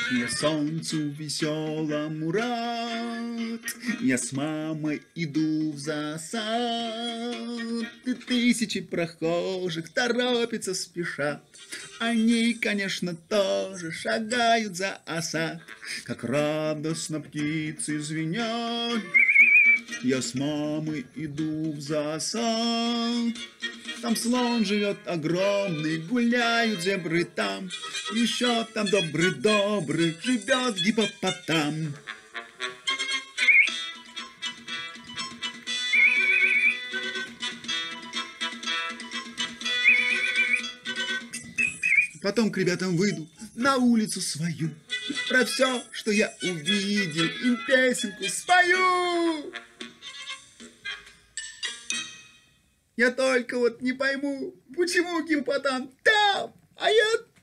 Я солнцу веселому рад, я с мамой иду в засад, и тысячи прохожих торопятся, спешат. Они, конечно, тоже шагают за осад, как радостно птицы звенят. Я с мамой иду в засад. Там слон живет огромный, гуляют зебры там. Еще там добрый-добрый живет гиппопотам. Потом к ребятам выйду на улицу свою. Про все, что я увидел, им песенку спою. Я только вот не пойму, почему гиппопотам там, а я